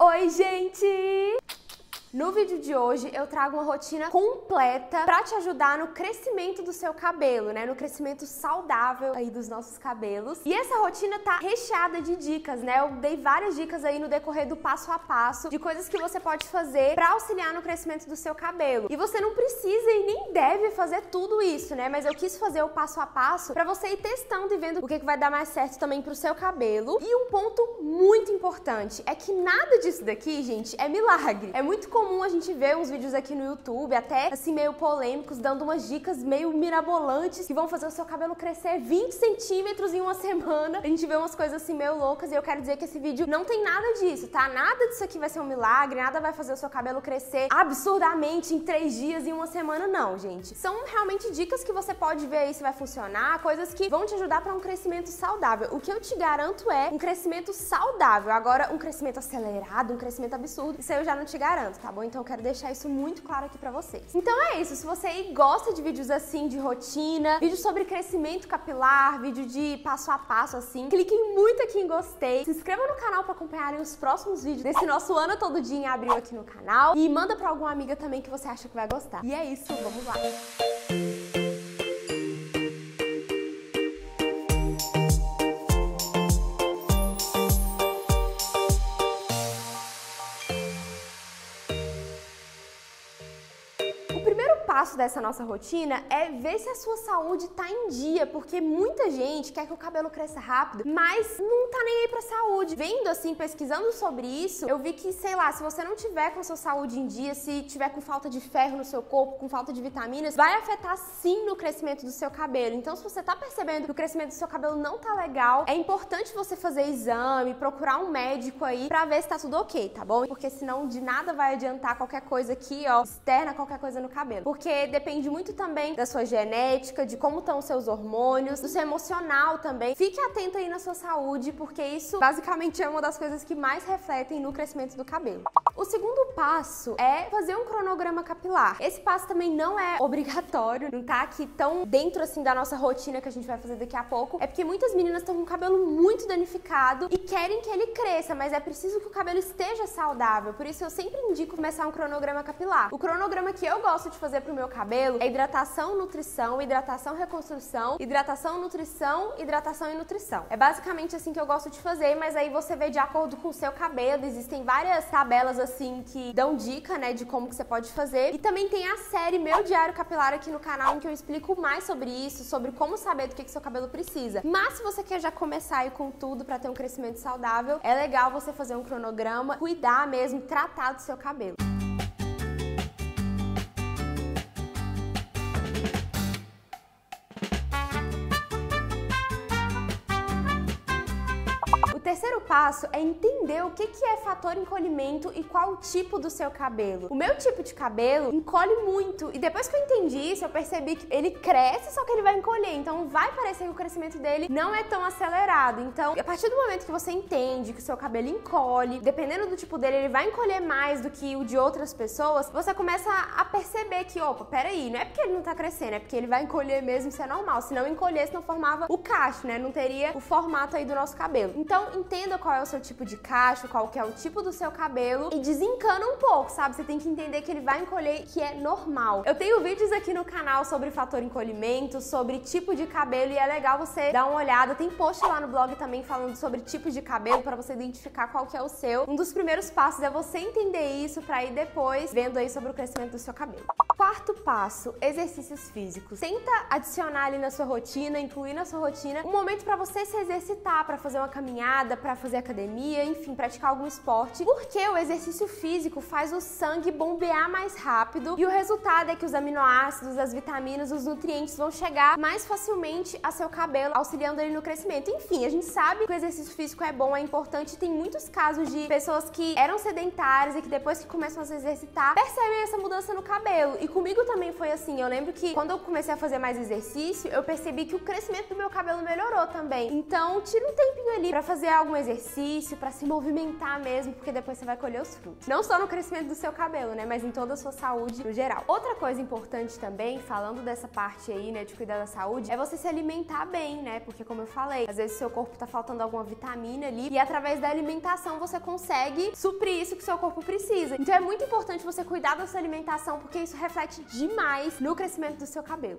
Oi, gente! No vídeo de hoje eu trago uma rotina completa pra te ajudar no crescimento do seu cabelo, né? No crescimento saudável aí dos nossos cabelos. E essa rotina tá recheada de dicas, né? Eu dei várias dicas aí no decorrer do passo a passo de coisas que você pode fazer pra auxiliar no crescimento do seu cabelo. E você não precisa e nem deve fazer tudo isso, né? Mas eu quis fazer o passo a passo pra você ir testando e vendo o que vai dar mais certo também pro seu cabelo. E um ponto muito importante é que nada disso daqui, gente, é milagre. É muito comum a gente ver uns vídeos aqui no YouTube, até assim meio polêmicos, dando umas dicas meio mirabolantes que vão fazer o seu cabelo crescer 20 centímetros em uma semana. A gente vê umas coisas assim meio loucas e eu quero dizer que esse vídeo não tem nada disso, tá? Nada disso aqui vai ser um milagre, nada vai fazer o seu cabelo crescer absurdamente em 3 dias, em uma semana, não, gente. São realmente dicas que você pode ver aí se vai funcionar, coisas que vão te ajudar para um crescimento saudável. O que eu te garanto é um crescimento saudável. Agora, um crescimento acelerado, um crescimento absurdo, isso aí eu já não te garanto, tá bom? Então eu quero deixar isso muito claro aqui pra vocês. Então é isso, se você aí gosta de vídeos assim, de rotina, vídeos sobre crescimento capilar, vídeo de passo a passo assim, cliquem muito aqui em gostei, se inscreva no canal pra acompanharem os próximos vídeos desse nosso ano todo dia em abril aqui no canal e manda pra alguma amiga também que você acha que vai gostar. E é isso, vamos lá! O passo dessa nossa rotina é ver se a sua saúde tá em dia, porque muita gente quer que o cabelo cresça rápido, mas não tá nem aí pra saúde. Vendo assim, pesquisando sobre isso, eu vi que, sei lá, se você não tiver com a sua saúde em dia, se tiver com falta de ferro no seu corpo, com falta de vitaminas, vai afetar sim no crescimento do seu cabelo. Então, se você tá percebendo que o crescimento do seu cabelo não tá legal, é importante você fazer exame, procurar um médico aí pra ver se tá tudo ok, tá bom? Porque senão de nada vai adiantar qualquer coisa aqui, ó, externa, qualquer coisa no cabelo. Porque depende muito também da sua genética, de como estão os seus hormônios, do seu emocional também. Fique atento aí na sua saúde, porque isso basicamente é uma das coisas que mais refletem no crescimento do cabelo. O segundo passo é fazer um cronograma capilar. Esse passo também não é obrigatório, não tá aqui tão dentro assim da nossa rotina que a gente vai fazer daqui a pouco. É porque muitas meninas estão com o cabelo muito danificado e querem que ele cresça, mas é preciso que o cabelo esteja saudável. Por isso eu sempre indico começar um cronograma capilar. O cronograma que eu gosto de fazer pro meu cabelo é hidratação, nutrição, hidratação, reconstrução, hidratação, nutrição, hidratação e nutrição. É basicamente assim que eu gosto de fazer, mas aí você vê de acordo com o seu cabelo. Existem várias tabelas assim que dão dica, né, de como que você pode fazer. E também tem a série Meu Diário Capilar aqui no canal, em que eu explico mais sobre isso, sobre como saber do que seu cabelo precisa. Mas se você quer já começar aí com tudo pra ter um crescimento saudável, é legal você fazer um cronograma, cuidar mesmo, tratar do seu cabelo. O terceiro passo é entender o que é fator encolhimento e qual o tipo do seu cabelo. O meu tipo de cabelo encolhe muito e depois que eu entendi isso, eu percebi que ele cresce, só que ele vai encolher. Então vai parecer que o crescimento dele não é tão acelerado. Então, a partir do momento que você entende que o seu cabelo encolhe, dependendo do tipo dele, ele vai encolher mais do que o de outras pessoas, você começa a perceber que, opa, peraí, não é porque ele não tá crescendo, é porque ele vai encolher mesmo, isso é normal. Se não encolhesse, não formava o cacho, né? Não teria o formato aí do nosso cabelo. Então, entenda qual é o seu tipo de cacho, qual que é o tipo do seu cabelo e desencana um pouco, sabe? Você tem que entender que ele vai encolher, que é normal. Eu tenho vídeos aqui no canal sobre fator encolhimento, sobre tipo de cabelo e é legal você dar uma olhada. Tem post lá no blog também falando sobre tipos de cabelo para você identificar qual que é o seu. Um dos primeiros passos é você entender isso para ir depois vendo aí sobre o crescimento do seu cabelo. Quarto passo, exercícios físicos. Tenta adicionar ali na sua rotina, incluir na sua rotina um momento para você se exercitar, para fazer uma caminhada, para fazer academia, enfim, praticar algum esporte, porque o exercício físico faz o sangue bombear mais rápido e o resultado é que os aminoácidos, as vitaminas, os nutrientes vão chegar mais facilmente a seu cabelo, auxiliando ele no crescimento. Enfim, a gente sabe que o exercício físico é bom, é importante, tem muitos casos de pessoas que eram sedentárias e que depois que começam a se exercitar, percebem essa mudança no cabelo. E comigo também foi assim, eu lembro que quando eu comecei a fazer mais exercício, eu percebi que o crescimento do meu cabelo melhorou também. Então, tira um tempinho ali pra fazer algum exercício, exercício, pra se movimentar mesmo, porque depois você vai colher os frutos. Não só no crescimento do seu cabelo, né, mas em toda a sua saúde no geral. Outra coisa importante também, falando dessa parte aí, né, de cuidar da saúde, é você se alimentar bem, né, porque como eu falei, às vezes o seu corpo tá faltando alguma vitamina ali e através da alimentação você consegue suprir isso que o seu corpo precisa. Então é muito importante você cuidar da sua alimentação, porque isso reflete demais no crescimento do seu cabelo.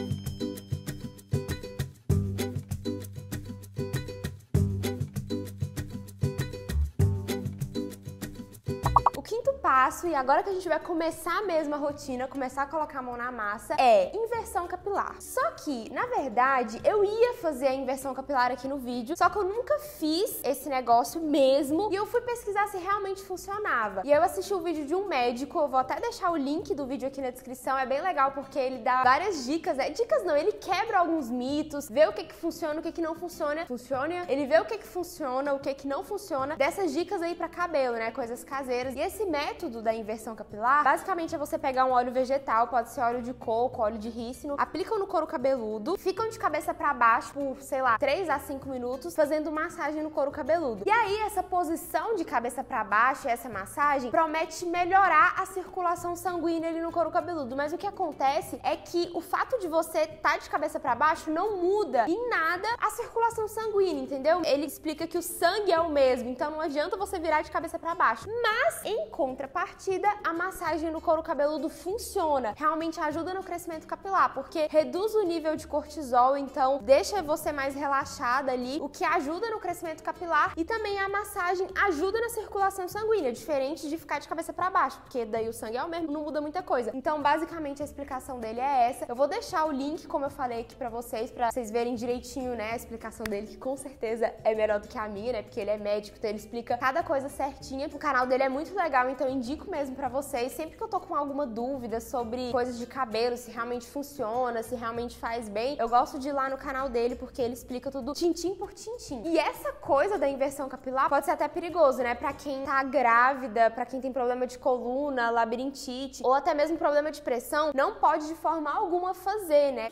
Quinto passo, e agora que a gente vai começar mesmo a rotina, começar a colocar a mão na massa, é inversão capilar. Só que, na verdade, eu ia fazer a inversão capilar aqui no vídeo, só que eu nunca fiz esse negócio mesmo, e eu fui pesquisar se realmente funcionava. E eu assisti o vídeo de um médico, eu vou até deixar o link do vídeo aqui na descrição, é bem legal porque ele dá várias dicas, dicas não, ele quebra alguns mitos, vê o que funciona, o que não funciona, ele vê o que funciona, o que não funciona, dessas dicas aí pra cabelo, né, coisas caseiras. E esse método da inversão capilar, basicamente é você pegar um óleo vegetal, pode ser óleo de coco, óleo de rícino, aplicam no couro cabeludo, ficam de cabeça pra baixo por, sei lá, 3 a 5 minutos, fazendo massagem no couro cabeludo. E aí, essa posição de cabeça pra baixo, essa massagem, promete melhorar a circulação sanguínea ali no couro cabeludo. Mas o que acontece é que o fato de você estar de cabeça pra baixo não muda em nada a circulação sanguínea, entendeu? Ele explica que o sangue é o mesmo, então não adianta você virar de cabeça pra baixo. Mas, em contrapartida, a massagem no couro cabeludo funciona, realmente ajuda no crescimento capilar, porque reduz o nível de cortisol, então deixa você mais relaxada ali, o que ajuda no crescimento capilar, e também a massagem ajuda na circulação sanguínea, diferente de ficar de cabeça pra baixo, porque daí o sangue é o mesmo, não muda muita coisa. Então, basicamente, a explicação dele é essa. Eu vou deixar o link, como eu falei aqui pra vocês verem direitinho, né, a explicação dele, que com certeza é melhor do que a minha, né, porque ele é médico, então ele explica cada coisa certinha. O canal dele é muito legal, então eu indico mesmo pra vocês, sempre que eu tô com alguma dúvida sobre coisas de cabelo, se realmente funciona, se realmente faz bem, eu gosto de ir lá no canal dele, porque ele explica tudo tintim por tintim. E essa coisa da inversão capilar pode ser até perigoso, né, pra quem tá grávida, pra quem tem problema de coluna, labirintite, ou até mesmo problema de pressão, não pode de forma alguma fazer, né?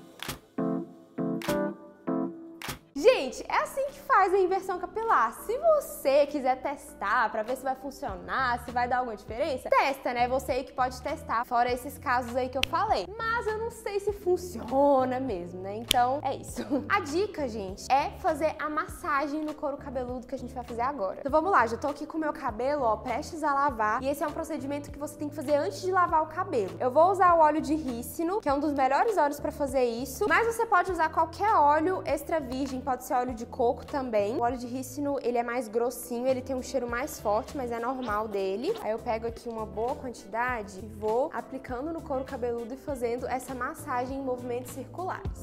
Gente, é assim que faz a inversão capilar. Se você quiser testar pra ver se vai funcionar, se vai dar alguma diferença, testa, né? Você aí que pode testar, fora esses casos aí que eu falei. Mas eu não sei se funciona mesmo, né? Então, é isso. A dica, gente, é fazer a massagem no couro cabeludo que a gente vai fazer agora. Então vamos lá, já tô aqui com o meu cabelo, ó, prestes a lavar. E esse é um procedimento que você tem que fazer antes de lavar o cabelo. Eu vou usar o óleo de rícino, que é um dos melhores óleos pra fazer isso. Mas você pode usar qualquer óleo extra virgem, pode ser óleo de coco também. O óleo de rícino, ele é mais grossinho, ele tem um cheiro mais forte, mas é normal dele. Aí eu pego aqui uma boa quantidade e vou aplicando no couro cabeludo e fazendo essa massagem em movimentos circulares.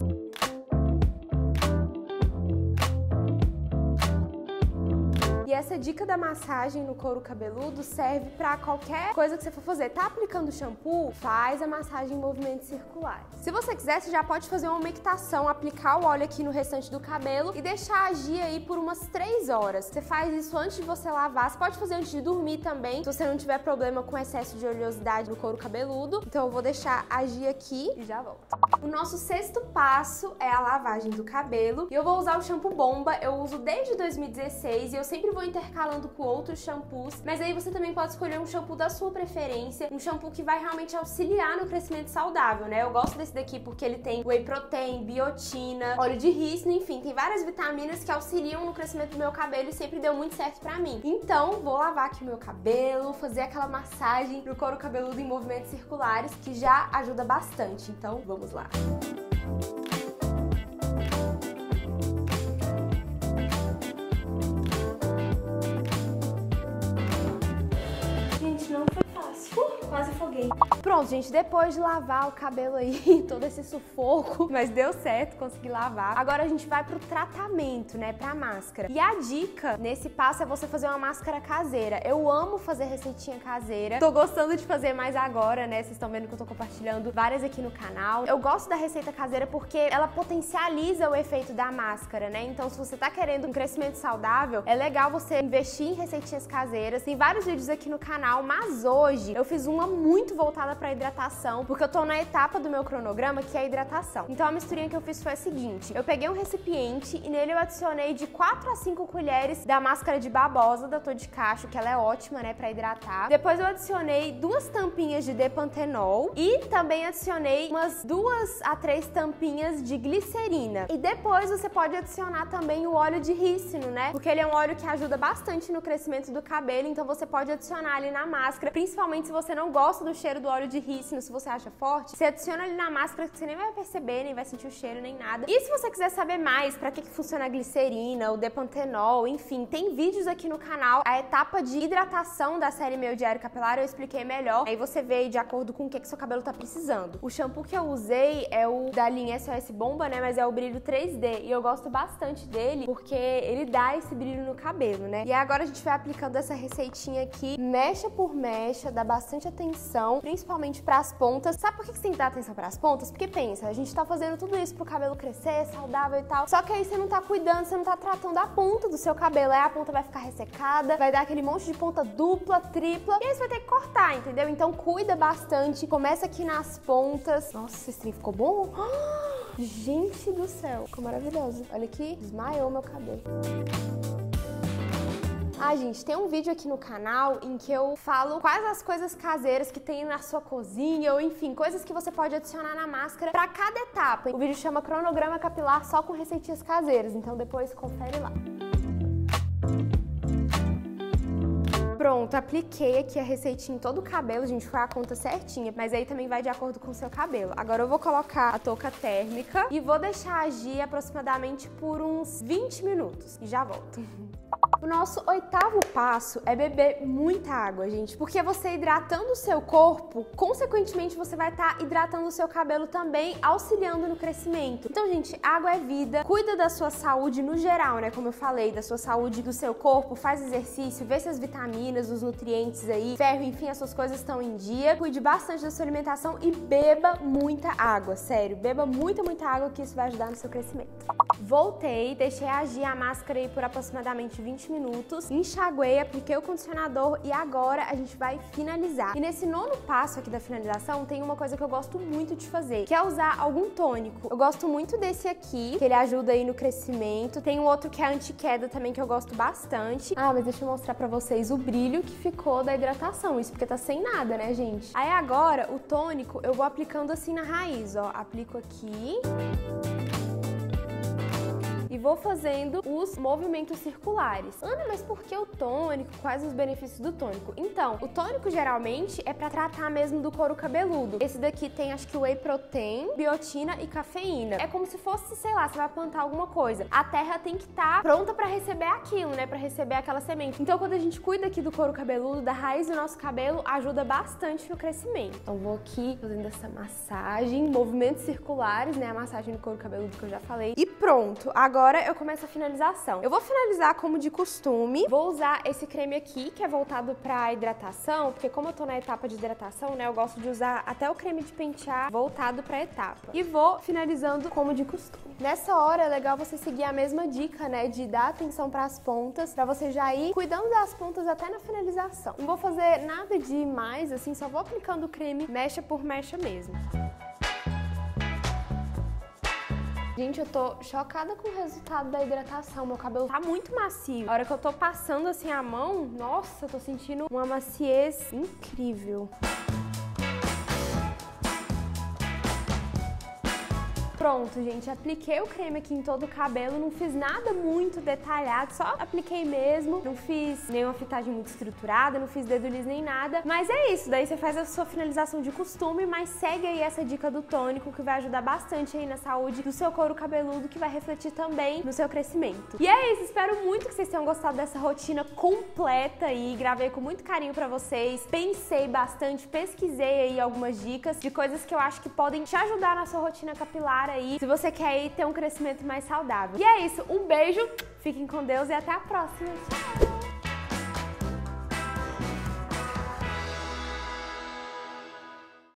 E essa dica da massagem no couro cabeludo serve pra qualquer coisa que você for fazer. Tá aplicando shampoo? Faz a massagem em movimentos circulares. Se você quiser, você já pode fazer uma umectação, aplicar o óleo aqui no restante do cabelo e deixar agir aí por umas 3 horas. Você faz isso antes de você lavar. Você pode fazer antes de dormir também, se você não tiver problema com excesso de oleosidade no couro cabeludo. Então eu vou deixar agir aqui e já volto. O nosso 6º passo é a lavagem do cabelo. E eu vou usar o shampoo Bomba. Eu uso desde 2016 e eu sempre vou intercalando com outros shampoos, mas aí você também pode escolher um shampoo da sua preferência, um shampoo que vai realmente auxiliar no crescimento saudável, né? Eu gosto desse daqui porque ele tem whey protein, biotina, óleo de rícino, enfim, tem várias vitaminas que auxiliam no crescimento do meu cabelo e sempre deu muito certo pra mim. Então, vou lavar aqui o meu cabelo, fazer aquela massagem pro couro cabeludo em movimentos circulares, que já ajuda bastante. Então, vamos lá. Quase afoguei. Pronto, gente, depois de lavar o cabelo aí, todo esse sufoco, mas deu certo, consegui lavar. Agora a gente vai pro tratamento, né, pra máscara. E a dica nesse passo é você fazer uma máscara caseira. Eu amo fazer receitinha caseira. Tô gostando de fazer mais agora, né, vocês estão vendo que eu tô compartilhando várias aqui no canal. Eu gosto da receita caseira porque ela potencializa o efeito da máscara, né? Então, se você tá querendo um crescimento saudável, é legal você investir em receitinhas caseiras. Tem vários vídeos aqui no canal, mas hoje eu fiz uma muito muito voltada pra hidratação, porque eu tô na etapa do meu cronograma que é a hidratação. Então a misturinha que eu fiz foi a seguinte: eu peguei um recipiente e nele eu adicionei de 4 a 5 colheres da máscara de babosa da Tô de Cacho, que ela é ótima, né, pra hidratar. Depois eu adicionei 2 tampinhas de Depantenol e também adicionei umas 2 a 3 tampinhas de glicerina. E depois você pode adicionar também o óleo de rícino, né? Porque ele é um óleo que ajuda bastante no crescimento do cabelo, então você pode adicionar ali na máscara, principalmente se você não gosta do cheiro do óleo de rícino, se você acha forte, você adiciona ali na máscara que você nem vai perceber, nem vai sentir o cheiro, nem nada. E se você quiser saber mais pra que funciona a glicerina, o Depantenol, enfim, tem vídeos aqui no canal, a etapa de hidratação da série Meu Diário Capilar eu expliquei melhor, aí você vê de acordo com o que seu cabelo tá precisando. O shampoo que eu usei é o da linha SOS Bomba, né, mas é o brilho 3D, e eu gosto bastante dele porque ele dá esse brilho no cabelo, né. E agora a gente vai aplicando essa receitinha aqui, mecha por mecha, dá bastante atenção, principalmente pras pontas. Sabe por que você tem que dar atenção pras pontas? Porque pensa, a gente tá fazendo tudo isso pro cabelo crescer, saudável e tal, só que aí você não tá cuidando, você não tá tratando a ponta do seu cabelo, aí a ponta vai ficar ressecada, vai dar aquele monte de ponta dupla, tripla, e aí você vai ter que cortar, entendeu? Então cuida bastante, começa aqui nas pontas. Nossa, esse stream ficou bom? Gente do céu, ficou maravilhoso. Olha aqui, desmaiou meu cabelo. Ah, gente, tem um vídeo aqui no canal em que eu falo quais as coisas caseiras que tem na sua cozinha, ou enfim, coisas que você pode adicionar na máscara pra cada etapa. O vídeo chama Cronograma Capilar só com receitinhas caseiras, então depois confere lá. Pronto, apliquei aqui a receitinha em todo o cabelo, gente, foi a conta certinha, mas aí também vai de acordo com o seu cabelo. Agora eu vou colocar a touca térmica e vou deixar agir aproximadamente por uns 20 minutos e já volto. O nosso 8º passo é beber muita água, gente, porque você hidratando o seu corpo, consequentemente você vai estar hidratando o seu cabelo também, auxiliando no crescimento. Então, gente, água é vida, cuida da sua saúde no geral, né, como eu falei, da sua saúde do seu corpo, faz exercício, vê se as vitaminas, os nutrientes aí, ferro, enfim, as suas coisas estão em dia, cuide bastante da sua alimentação e beba muita água, sério, beba muita água que isso vai ajudar no seu crescimento. Voltei, deixei agir a máscara aí por aproximadamente 20 minutos, enxaguei, apliquei o condicionador e agora a gente vai finalizar. E nesse 9º passo aqui da finalização tem uma coisa que eu gosto muito de fazer, que é usar algum tônico. Eu gosto muito desse aqui, que ele ajuda aí no crescimento. Tem um outro que é anti-queda também que eu gosto bastante. Ah, mas deixa eu mostrar pra vocês o brilho que ficou da hidratação, isso porque tá sem nada, né, gente? Aí agora o tônico eu vou aplicando assim na raiz, ó, aplico aqui e vou fazendo os movimentos circulares. Ana, mas por que o tônico? Quais os benefícios do tônico? Então, o tônico geralmente é pra tratar mesmo do couro cabeludo. Esse daqui tem, acho que whey protein, biotina e cafeína. É como se fosse, sei lá, você vai plantar alguma coisa. A terra tem que estar pronta pra receber aquilo, né? Pra receber aquela semente. Então, quando a gente cuida aqui do couro cabeludo, da raiz do nosso cabelo, ajuda bastante no crescimento. Então, vou aqui fazendo essa massagem, movimentos circulares, né? A massagem do couro cabeludo que eu já falei. E pronto! Agora eu começo a finalização. Eu vou finalizar como de costume. Vou usar esse creme aqui, que é voltado pra hidratação, porque como eu tô na etapa de hidratação, né, eu gosto de usar até o creme de pentear voltado pra etapa. E vou finalizando como de costume. Nessa hora é legal você seguir a mesma dica, né, de dar atenção pras pontas, pra você já ir cuidando das pontas até na finalização. Não vou fazer nada de mais, assim, só vou aplicando o creme mecha por mecha mesmo. Gente, eu tô chocada com o resultado da hidratação. Meu cabelo tá muito macio. A hora que eu tô passando assim a mão, nossa, eu tô sentindo uma maciez incrível. Pronto, gente, apliquei o creme aqui em todo o cabelo, não fiz nada muito detalhado, só apliquei mesmo, não fiz nenhuma fitagem muito estruturada, não fiz dedo liso nem nada, mas é isso, daí você faz a sua finalização de costume, mas segue aí essa dica do tônico que vai ajudar bastante aí na saúde do seu couro cabeludo, que vai refletir também no seu crescimento. E é isso, espero muito que vocês tenham gostado dessa rotina completa aí, gravei com muito carinho pra vocês, pensei bastante, pesquisei aí algumas dicas de coisas que eu acho que podem te ajudar na sua rotina capilar aí, se você quer ir ter um crescimento mais saudável. E é isso, um beijo, fiquem com Deus e até a próxima. Tchau!